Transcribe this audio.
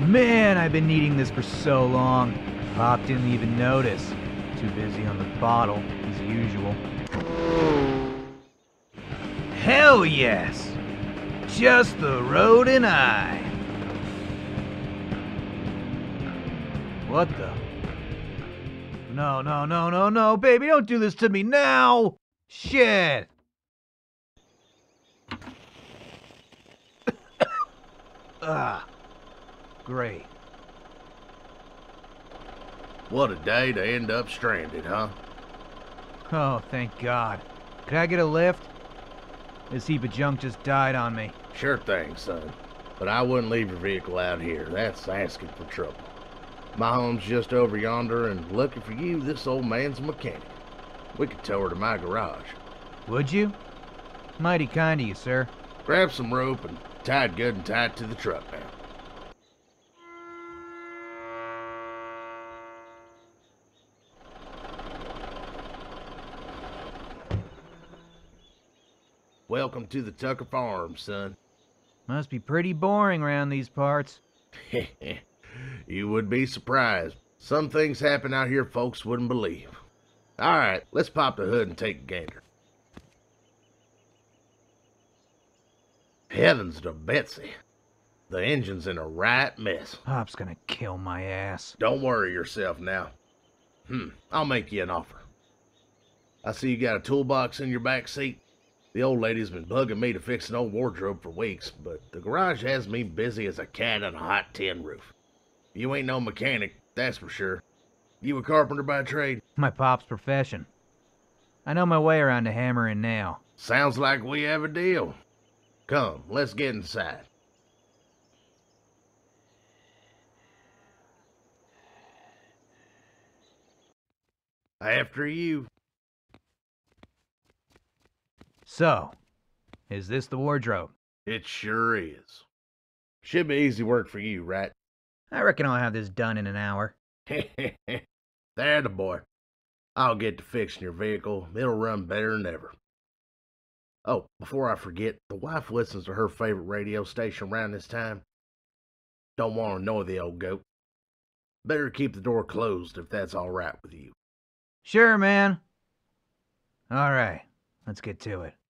Man, I've been needing this for so long. Pop didn't even notice. Too busy on the bottle, as usual. Hell yes! Just the road and I. What the? No, baby, don't do this to me now! Shit! Ah, great. What a day to end up stranded, huh? Oh, thank God. Could I get a lift? This heap of junk just died on me. Sure thing, son. But I wouldn't leave your vehicle out here. That's asking for trouble. My home's just over yonder, and lucky for you, this old man's a mechanic. We could tow her to my garage. Would you? Mighty kind of you, sir. Grab some rope and tie it good and tight to the truck now. Welcome to the Tucker Farm, son. Must be pretty boring around these parts. You would be surprised. Some things happen out here folks wouldn't believe. Alright, let's pop the hood and take a gander. Heavens to Betsy. The engine's in a right mess. Pop's gonna kill my ass. Don't worry yourself now. I'll make you an offer. I see you got a toolbox in your back seat. The old lady's been bugging me to fix an old wardrobe for weeks, but the garage has me busy as a cat on a hot tin roof. You ain't no mechanic, that's for sure. You a carpenter by trade? My pop's profession. I know my way around a hammer and nail. Sounds like we have a deal. Come, let's get inside. After you. So, is this the wardrobe? It sure is. Should be easy work for you, right? I reckon I'll have this done in an hour. There, the boy. I'll get to fixing your vehicle. It'll run better than ever. Oh, before I forget, the wife listens to her favorite radio station around this time. Don't want to annoy the old goat. Better keep the door closed if that's all right with you. Sure, man. All right, let's get to it.